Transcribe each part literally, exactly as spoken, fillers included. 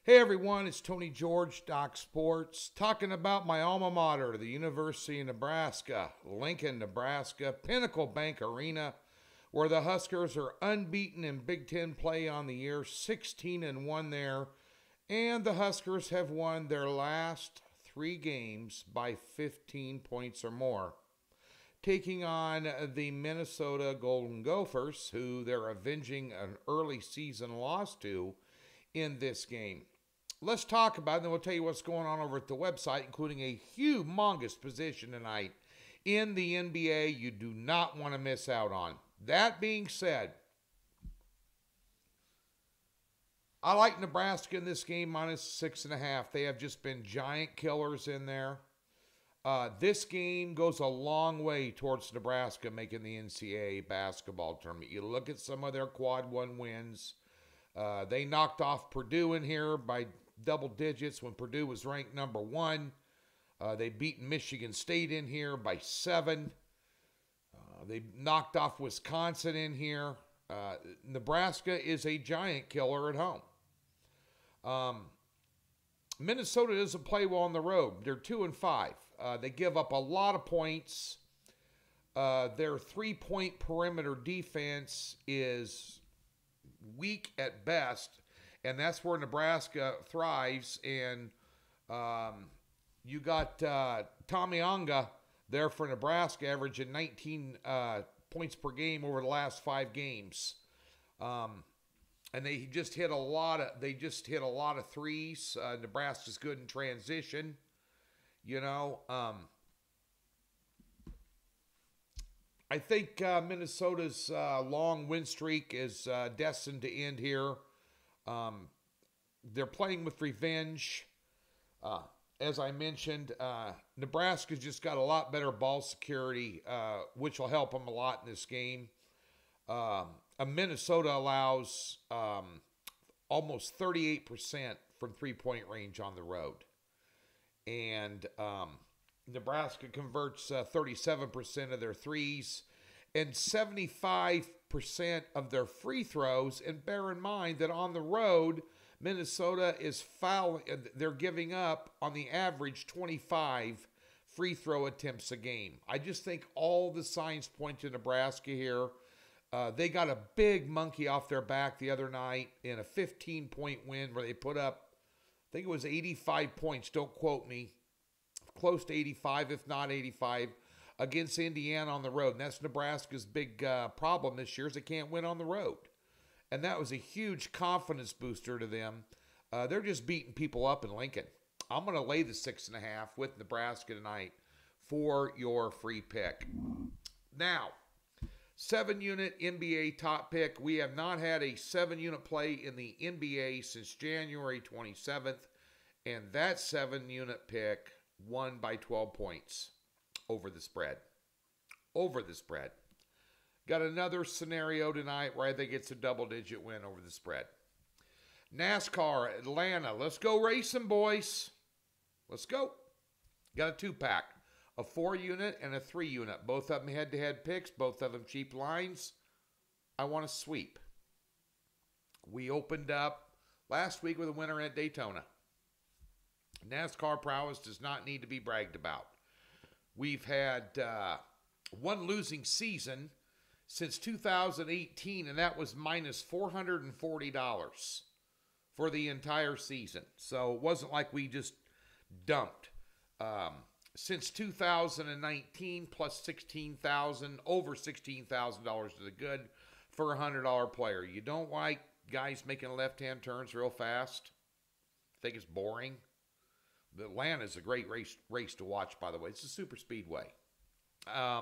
Hey everyone, it's Tony George, Doc Sports, talking about my alma mater, the University of Nebraska, Lincoln, Nebraska, Pinnacle Bank Arena, where the Huskers are unbeaten in Big Ten play on the year, sixteen and one there, and the Huskers have won their last three games by fifteen points or more, taking on the Minnesota Golden Gophers, who they're avenging an early season loss to in this game. Let's talk about it, and then we'll tell you what's going on over at the website, including a humongous position tonight in the N B A you do not want to miss out on. That being said, I like Nebraska in this game minus six and a half. They have just been giant killers in there. Uh, this game goes a long way towards Nebraska making the N C double A basketball tournament. You look at some of their quad one wins. Uh, they knocked off Purdue in here by double digits when Purdue was ranked number one. Uh, they beat Michigan State in here by seven. Uh, they knocked off Wisconsin in here. Uh, Nebraska is a giant killer at home. Um, Minnesota doesn't play well on the road. They're two and five. Uh, they give up a lot of points. Uh, their three-point perimeter defense is weak at best, and that's where Nebraska thrives. And um, you got uh, Tommy Onga there for Nebraska, averaging nineteen uh, points per game over the last five games. Um, and they just hit a lot of they just hit a lot of threes. Uh, Nebraska's good in transition. You know, um, I think uh, Minnesota's uh, long win streak is uh, destined to end here. Um, they're playing with revenge. Uh, as I mentioned, uh, Nebraska's just got a lot better ball security, uh, which will help them a lot in this game. Um, Minnesota allows um, almost thirty-eight percent from three-point range on the road. And um, Nebraska converts uh, thirty-seven percent of their threes and seventy-five percent of their free throws. And bear in mind that on the road, Minnesota is fouling. They're giving up, on the average, twenty-five free throw attempts a game. I just think all the signs point to Nebraska here. Uh, they got a big monkey off their back the other night in a fifteen-point win where they put up, I think it was eighty-five points, don't quote me, close to eighty-five, if not eighty-five, against Indiana on the road. And that's Nebraska's big uh, problem this year is they can't win on the road. And that was a huge confidence booster to them. Uh, they're just beating people up in Lincoln. I'm going to lay the six and a half with Nebraska tonight for your free pick. Now, seven-unit N B A top pick. We have not had a seven-unit play in the N B A since January twenty-seventh, and that seven-unit pick won by twelve points over the spread. Over the spread. Got another scenario tonight where I think it's a double-digit win over the spread. NASCAR, Atlanta. Let's go racing, boys. Let's go. Got a two-pack. A four-unit and a three-unit. Both of them head-to-head picks. Both of them cheap lines. I want to sweep. We opened up last week with a winner at Daytona. NASCAR prowess does not need to be bragged about. We've had uh, one losing season since two thousand eighteen, and that was minus four hundred forty dollars for the entire season. So it wasn't like we just dumped. Um, since two thousand nineteen, plus sixteen thousand dollars, over sixteen thousand dollars to the good for a one hundred dollar player. You don't like guys making left-hand turns real fast? Think it's boring? The Atlanta is a great race race to watch, by the way. It's a super speedway. Um,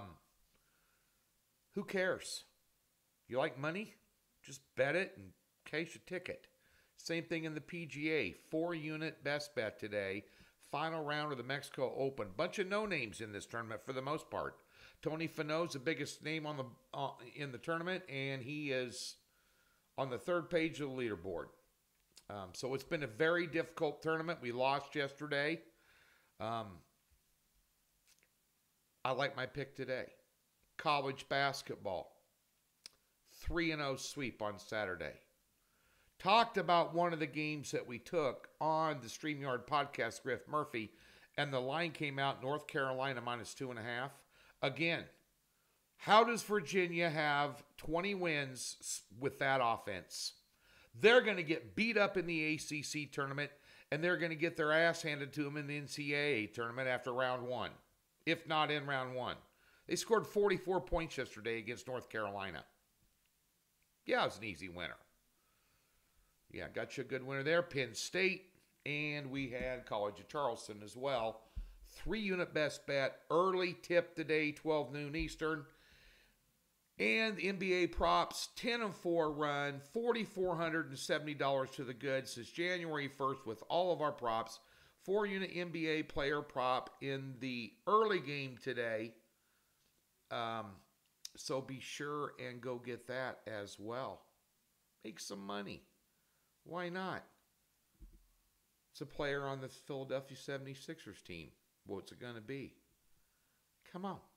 who cares? You like money? Just bet it and case your ticket. Same thing in the P G A. Four-unit best bet today. Final round of the Mexico Open. Bunch of no-names in this tournament for the most part. Tony Finau's the biggest name on the uh, in the tournament, and he is on the third page of the leaderboard. Um, so it's been a very difficult tournament. We lost yesterday. Um, I like my pick today. College basketball. three and oh sweep on Saturday. talked about one of the games that we took on the StreamYard podcast, Griff Murphy, and the line came out North Carolina minus two and a half. Again, how does Virginia have twenty wins with that offense? They're going to get beat up in the A C C tournament, and they're going to get their ass handed to them in the N C double A tournament after round one, if not in round one. They scored forty-four points yesterday against North Carolina. Yeah, it was an easy winner. Yeah, got you a good winner there. Penn State, and we had College of Charleston as well. Three-unit best bet. Early tip today, twelve noon Eastern. And N B A props, ten and four run, four thousand four hundred seventy dollars to the good since January first with all of our props. Four-unit N B A player prop in the early game today. Um, so be sure and go get that as well. Make some money. Why not? It's a player on the Philadelphia seventy-sixers team. What's it going to be? Come on.